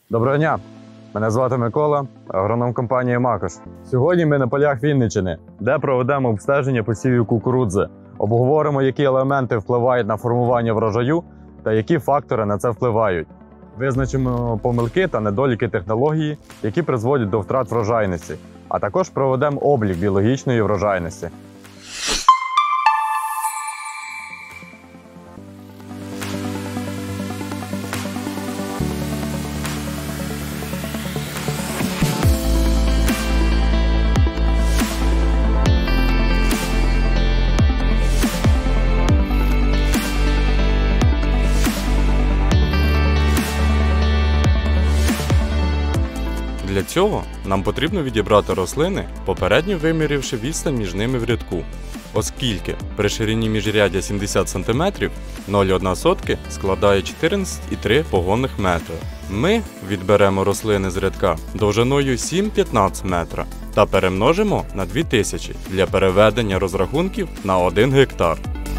Доброго дня! Мене звати Микола, агроном компанії Макош. Сьогодні ми на полях Вінниччини, де проведемо обстеження посівів кукурудзи. Обговоримо, які елементи впливають на формування врожаю та які фактори на це впливають. Визначимо помилки та недоліки технології, які призводять до втрат врожайності, а також проведемо облік біологічної врожайності. Для цього нам потрібно відібрати рослини, попередньо вимірявши відстань між ними в рядку, оскільки при ширині міжряддя 70 см 0,1 складає 14,3 погонних метра. Ми відберемо рослини з рядка довжиною 7-15 метра та перемножимо на 2000 для переведення розрахунків на 1 гектар.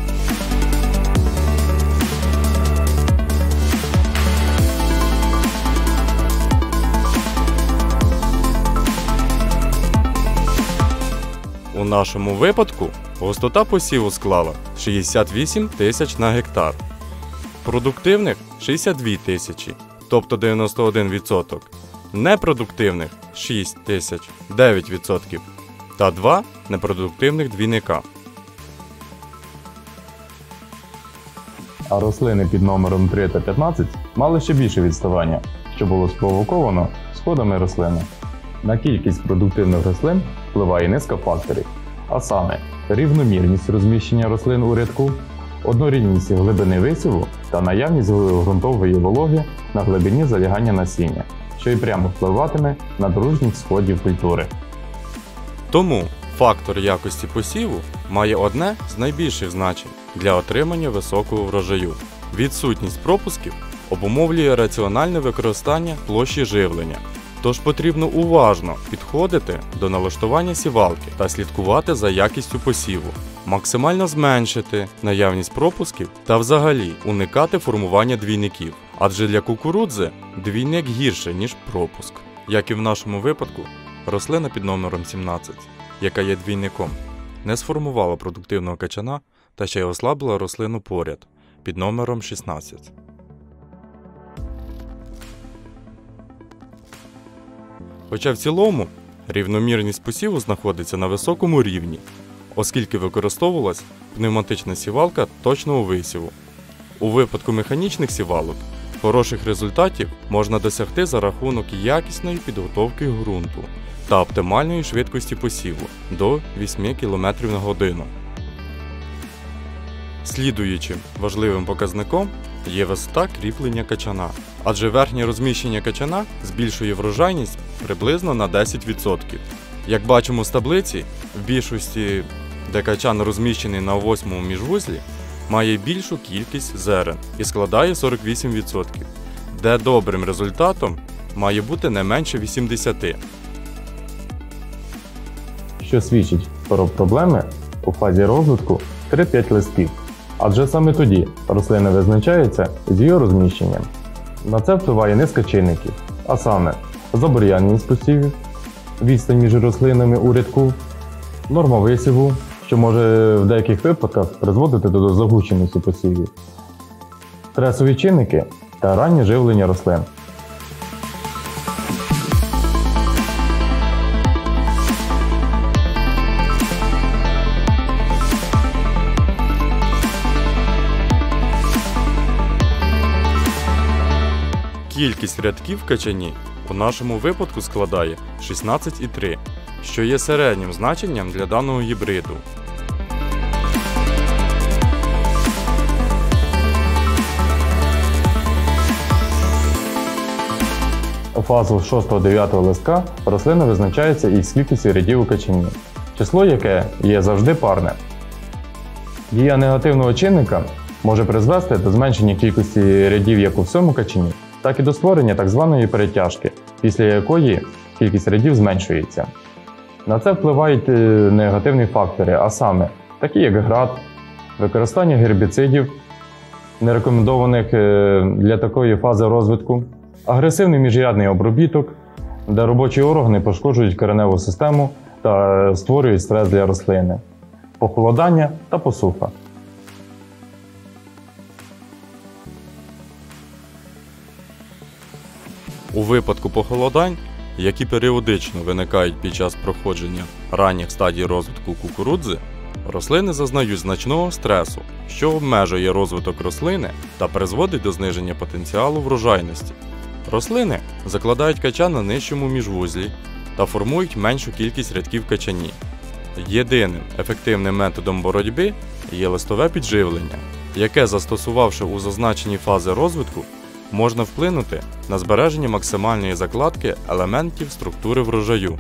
У нашому випадку густота посіву склала 68 тисяч на гектар, продуктивних 62 тисячі, тобто 91%, непродуктивних 6 тисяч, 9% та 2 непродуктивних двійника. А рослини під номером 3 та 15 мали ще більше відставання, що було спровоковано сходами рослини. На кількість продуктивних рослин впливає низка факторів, а саме рівномірність розміщення рослин у рядку, однорідність глибини висіву та наявність ґрунтової вологи на глибині залягання насіння, що й прямо впливатиме на дружність сходів культури. Тому фактор якості посіву має одне з найбільших значень для отримання високого врожаю. Відсутність пропусків обумовлює раціональне використання площі живлення. Тож потрібно уважно підходити до налаштування сівалки та слідкувати за якістю посіву, максимально зменшити наявність пропусків та взагалі уникати формування двійників. Адже для кукурудзи двійник гірше, ніж пропуск. Як і в нашому випадку, рослина під номером 17, яка є двійником, не сформувала продуктивного качана та ще й ослабила рослину поряд під номером 16. Хоча в цілому рівномірність посіву знаходиться на високому рівні, оскільки використовувалась пневматична сівалка точного висіву. У випадку механічних сівалок хороших результатів можна досягти за рахунок якісної підготовки ґрунту та оптимальної швидкості посіву до 8 км на годину. Слідуючим важливим показником є висота кріплення качана, адже верхнє розміщення качана збільшує врожайність приблизно на 10%. Як бачимо з таблиці, в більшості, де качан розміщений на 8-му міжвузлі, має більшу кількість зерен і складає 48%, де добрим результатом має бути не менше 80%. Що свідчить про проблеми у фазі розвитку 3-5 листків. Адже саме тоді рослина визначається з її розміщенням. На це впливає низка чинників, а саме забур'яненість посівів, відстань між рослинами у рядку, норма висіву, що може в деяких випадках призводити до загущеності посівів, стресові чинники та раннє живлення рослин. Кількість рядків в качані у нашому випадку складає 16,3, що є середнім значенням для даного гібриду. У фазу 6-9 листка рослина визначається із кількістю рядів у качані, число яке є завжди парне. Дія негативного чинника може призвести до зменшення кількості рядів як у всьому качані, так і до створення так званої перетяжки, після якої кількість рядів зменшується. На це впливають негативні фактори, а саме такі як град, використання гербіцидів, не рекомендованих для такої фази розвитку, Агресивний міжрядний обробіток, де робочі органи пошкоджують кореневу систему та створюють стрес для рослини. Похолодання та посуха. У випадку похолодань, які періодично виникають під час проходження ранніх стадій розвитку кукурудзи, рослини зазнають значного стресу, що обмежує розвиток рослини та призводить до зниження потенціалу врожайності. Рослини закладають качан на нижчому міжвузлі та формують меншу кількість рядків качані. Єдиним ефективним методом боротьби є листове підживлення, яке, застосувавши у зазначені фази розвитку, можна вплинути на збереження максимальної закладки елементів структури врожаю.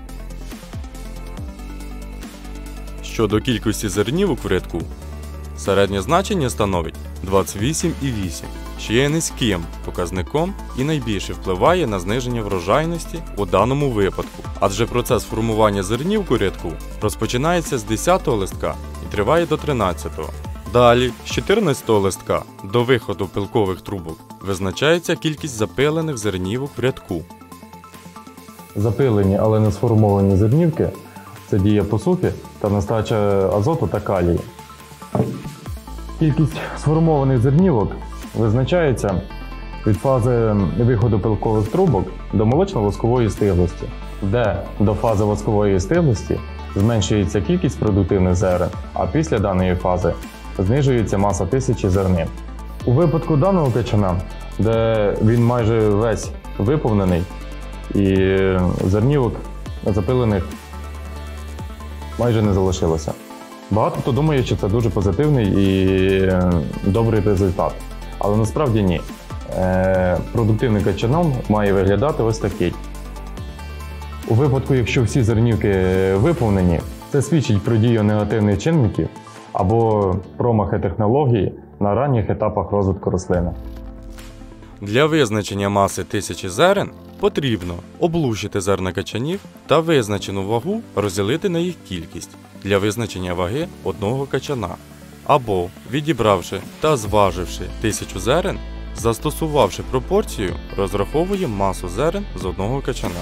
Щодо кількості зернівок в рядку, середнє значення становить 28,8, що є низьким показником і найбільше впливає на зниження врожайності у даному випадку, адже процес формування зернівок у рядку розпочинається з 10-го листка і триває до 13-го. Далі, з 14-го листка до виходу пилкових трубок визначається кількість запилених зернівок в рядку. Запилені, але не сформовані зернівки – це дія посухи та нестача азоту та калію. Кількість сформованих зернівок визначається від фази виходу пилкових трубок до молочно-воскової стиглості, де до фази воскової стиглості зменшується кількість продуктивних зерен, а після даної фази знижується маса тисячі зернин. У випадку даного качана, де він майже весь виповнений і зернівок запилених майже не залишилося. Багато хто думає, що це дуже позитивний і добрий результат, але насправді ні. Продуктивний качаном має виглядати ось такий. У випадку, якщо всі зернівки виповнені, це свідчить про дію негативних чинників або промахи технології на ранніх етапах розвитку рослини. Для визначення маси тисячі зерен потрібно облущити зерна качанів та визначену вагу розділити на їх кількість для визначення ваги одного качана, або, відібравши та зваживши 1000 зерен, застосувавши пропорцію, розраховуємо масу зерен з одного качана.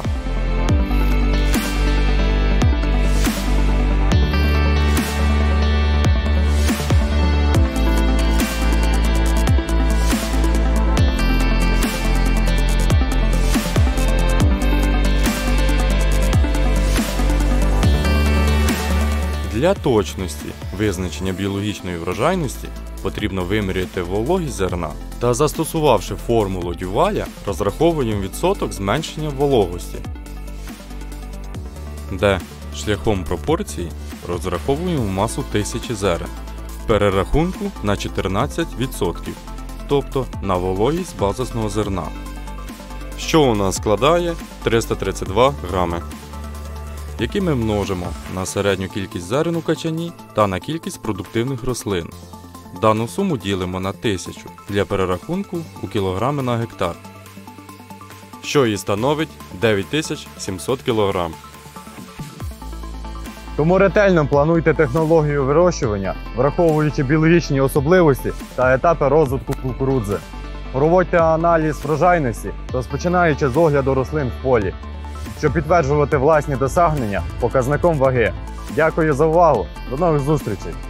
Для точності визначення біологічної врожайності потрібно виміряти вологість зерна та, застосувавши формулу Дюваля, розраховуємо відсоток зменшення вологості, де шляхом пропорції розраховуємо масу тисячі зерен в перерахунку на 14%, тобто на вологість базисного зерна, що у нас складає 332 грами, які ми множимо на середню кількість зерен у качані та на кількість продуктивних рослин. Дану суму ділимо на 1000 для перерахунку у кілограми на гектар, що і становить 9700 кг. Тому ретельно плануйте технологію вирощування, враховуючи біологічні особливості та етапи розвитку кукурудзи. Проводьте аналіз врожайності, розпочинаючи з огляду рослин в полі, щоб підтверджувати власні досягнення показником ваги. Дякую за увагу, до нових зустрічей!